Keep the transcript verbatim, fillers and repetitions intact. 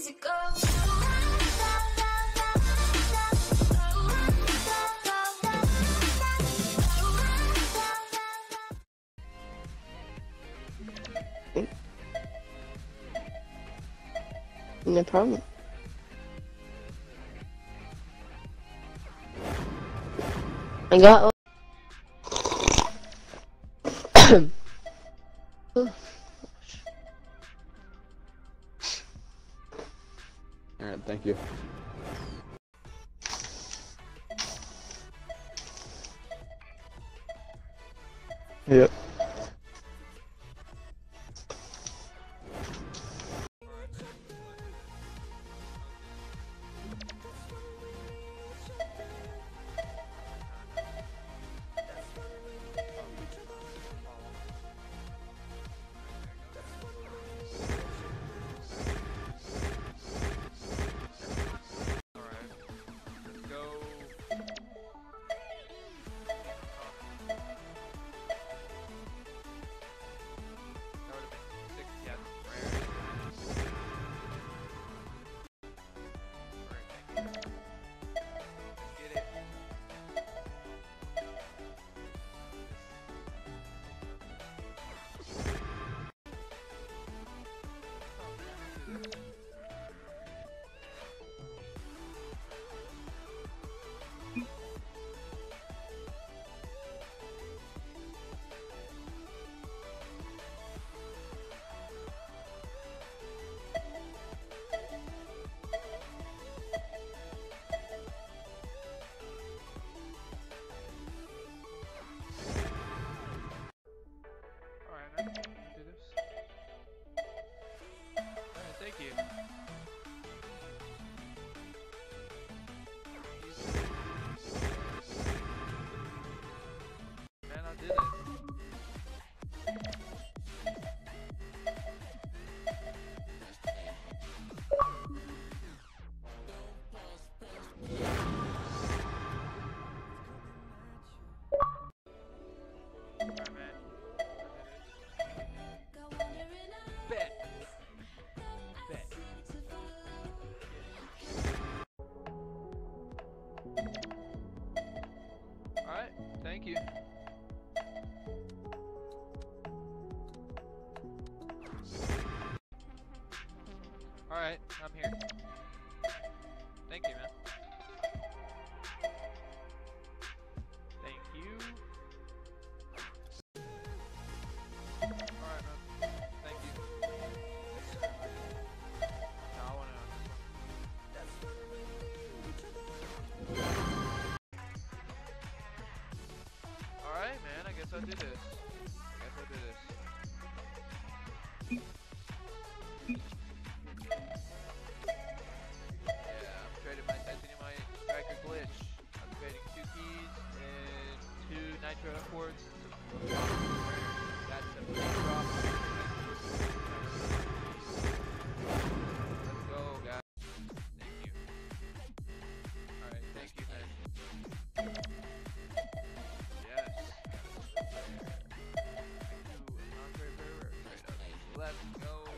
easy go. No problem. I got. Alright, thank you. Yep. Thank you. Man, I did it. Alright, man. Bet. Bet. Alright, thank you. Alright, I'm here. Thank you, man. Thank you. Alright, man. Thank you. No, I wanna know this one. Alright, man, I guess I did this. I guess I did this. Yeah, I'm trading my titanium striker glitch. I'm trading two keys and two nitro imports. That's a big drop. Let's go, guys. Thank you. Alright, thank you, man. Yes. Thank you. Andre Ferrer. Let's go.